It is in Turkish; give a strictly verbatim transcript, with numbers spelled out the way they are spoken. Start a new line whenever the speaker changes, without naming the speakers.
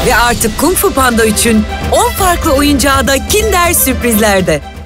Ve artık Kung Fu Panda üçün on farklı oyuncağı da Kinder sürprizlerde.